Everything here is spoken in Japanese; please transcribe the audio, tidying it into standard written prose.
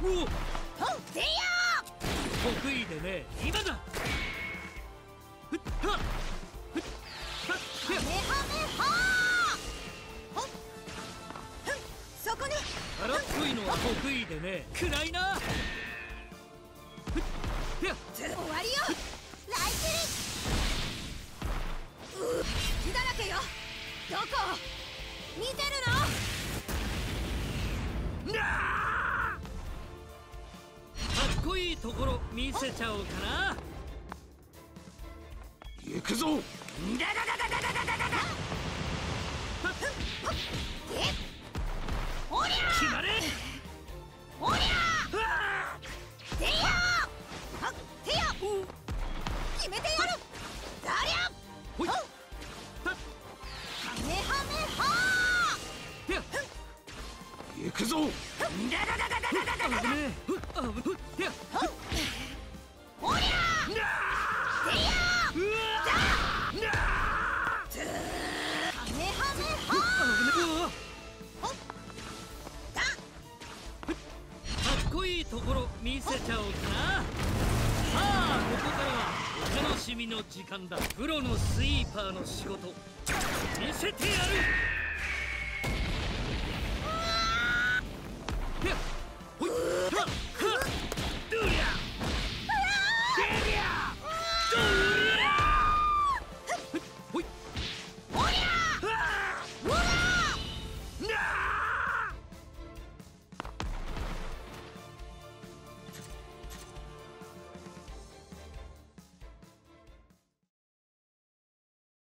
てや得意でね。今だ。ふっはっふっはっカメハメハー。ほっふん、そこね。 荒っぽいのは得意でね。暗いな。ふっやっ終わりよ。ライチリ血だらけよ。どこ見てるの？ なあ、かっこいいところ見せちゃおうかな。 行くぞ。 だだだだだだだだだ。おりゃ決まれ。 おりゃうわてやはってや決めてやる。だりゃほい。 カメハメハやっ行くぞ。 ー。だだだだだだだだだ。 危ねえ。ふっあふっやっおりゃなあてやうわなあカメハメハ危ねえ。うわー。ほっだかっこいいところ見せちゃおうかな。さあここからはお楽しみの時間だ。プロのスイーパーの仕事見せてやる。